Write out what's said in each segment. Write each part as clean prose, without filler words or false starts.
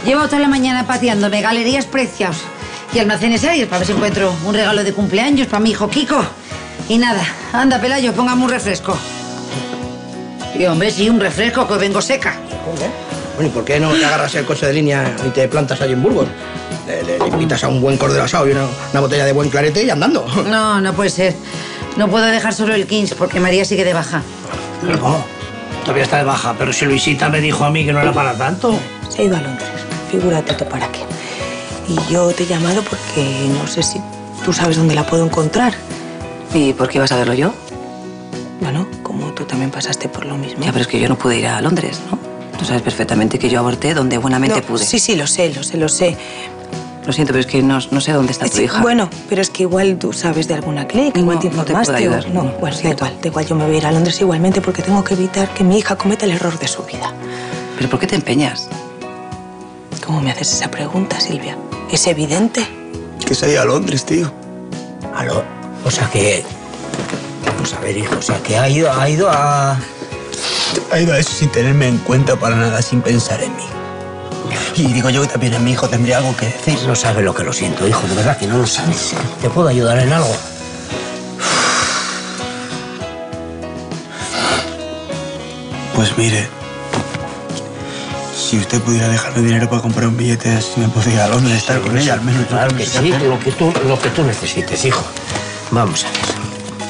Llevo toda la mañana pateándome galerías precios y almacenes aéreos para ver si encuentro un regalo de cumpleaños para mi hijo Kiko. Y nada, anda, Pelayo, póngame un refresco. Y hombre, sí, un refresco, que vengo seca. Bueno, ¿y por qué no te agarras el coche de línea y te plantas allí en Burgos? Le invitas a un buen cordero asado y una botella de buen clarete y andando. No, no puede ser. No puedo dejar solo el Kings porque María sigue de baja. ¿Cómo? Todavía está de baja, pero si Luisita me dijo a mí que no era para tanto. Se ha ido a Londres. Figúrate tú para qué. Y yo te he llamado porque no sé si tú sabes dónde la puedo encontrar. ¿Y por qué ibas a verlo yo? Bueno, como tú también pasaste por lo mismo. Ya, pero es que yo no pude ir a Londres, ¿no? Tú sabes perfectamente que yo aborté donde buenamente pude. Sí, lo sé. Lo siento, pero es que no sé dónde está tu hija. Bueno, pero es que igual tú sabes de alguna clínica, igual te informaste. No te puedo ayudar. No, bueno, da igual, yo me voy a ir a Londres igualmente porque tengo que evitar que mi hija cometa el error de su vida. ¿Pero por qué te empeñas? ¿Cómo me haces esa pregunta, Silvia? Es evidente. Que se ha ido a Londres, tío. O sea que... Vamos a ver, hijo, o sea que ha ido a... Ha ido a eso sin tenerme en cuenta para nada, sin pensar en mí. Y digo yo que también en mi hijo tendría algo que decir. No sabes lo que lo siento, hijo, de verdad que no lo sabes. ¿Te puedo ayudar en algo? Pues mire, si usted pudiera dejarme dinero para comprar un billete, así me podría ir a Londres, estar con ella, al menos. Claro que sí, lo que tú necesites, hijo. Vamos a ver.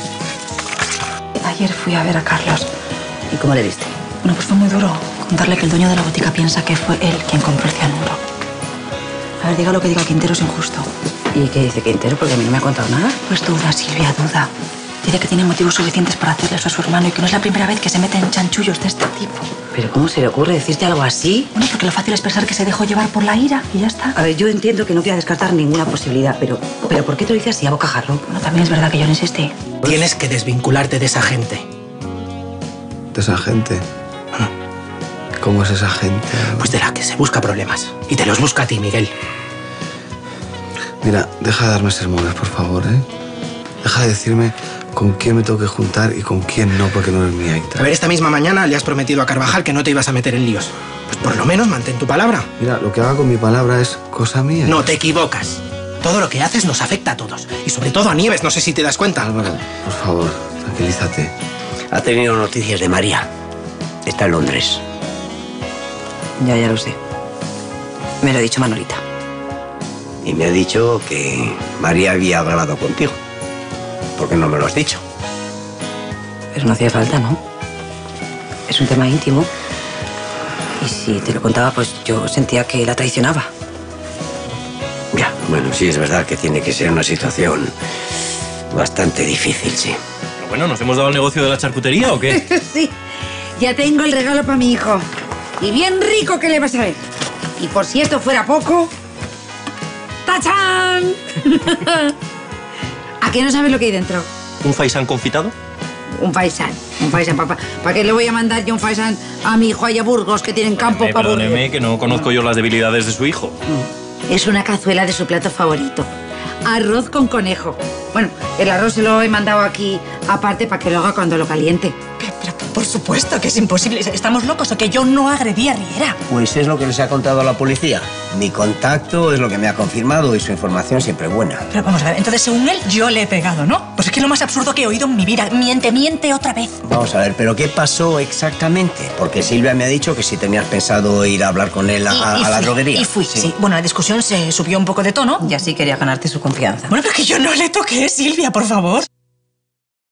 Ayer fui a ver a Carlos. ¿Y cómo le viste? Bueno, pues fue muy duro contarle que el dueño de la botica piensa que fue él quien compró el cianuro. A ver, diga lo que diga Quintero, es injusto. ¿Y qué dice Quintero? Porque a mí no me ha contado nada. Pues duda, Silvia, duda. Dice que tiene motivos suficientes para hacerle eso a su hermano y que no es la primera vez que se mete en chanchullos de este tipo. ¿Pero cómo se le ocurre decirte algo así? Bueno, porque lo fácil es pensar que se dejó llevar por la ira y ya está. A ver, yo entiendo que no voy a descartar ninguna posibilidad, pero ¿por qué te lo dices así a bocajarro? Bueno, también es verdad que yo no insistí. Tienes que desvincularte de esa gente. ¿De esa gente? ¿Cómo es esa gente? Pues de la que se busca problemas. Y te los busca a ti, Miguel. Mira, deja de darme sermones, por favor, ¿eh? Deja de decirme con quién me tengo que juntar y con quién no, porque no es mía. A ver, esta misma mañana le has prometido a Carvajal que no te ibas a meter en líos. Pues por lo menos mantén tu palabra. Mira, lo que haga con mi palabra es cosa mía. No te equivocas. Todo lo que haces nos afecta a todos. Y sobre todo a Nieves, no sé si te das cuenta. Álvaro, por favor, tranquilízate. Ha tenido noticias de María. Está en Londres. Ya lo sé. Me lo ha dicho Manolita. Y me ha dicho que María había hablado contigo. ¿Por qué no me lo has dicho? Pero no hacía falta, ¿no? Es un tema íntimo. Y si te lo contaba, pues yo sentía que la traicionaba. Ya, bueno, sí, es verdad que tiene que ser una situación bastante difícil, sí. Pero bueno, ¿nos hemos dado el negocio de la charcutería o qué? Sí, ya tengo el regalo para mi hijo. Y bien rico que le vas a ver. Y por si esto fuera poco... ¡Tachán! ¿A qué no sabes lo que hay dentro? ¿Un faisán confitado? Un faisán, papá. ¿Para qué le voy a mandar yo un faisán a mi hijo allá a Burgos, que tienen campo para aburrir? Perdóneme, que no conozco yo las debilidades de su hijo. Es una cazuela de su plato favorito. Arroz con conejo. Bueno, el arroz se lo he mandado aquí aparte para que lo haga cuando lo caliente. Pero por supuesto que es imposible. ¿Estamos locos o que yo no agredí a Riera? Pues es lo que les ha contado a la policía. Mi contacto es lo que me ha confirmado y su información siempre es buena. Pero vamos a ver, entonces según él yo le he pegado, ¿no? Pues es que es lo más absurdo que he oído en mi vida. Miente otra vez. Vamos a ver, ¿pero qué pasó exactamente? Porque Silvia me ha dicho que si tenías pensado ir a hablar con él a la droguería. Y fui, sí. Bueno, la discusión se subió un poco de tono. Y así quería ganarte su confianza. Bueno, pero que yo no le toqué, Silvia, por favor.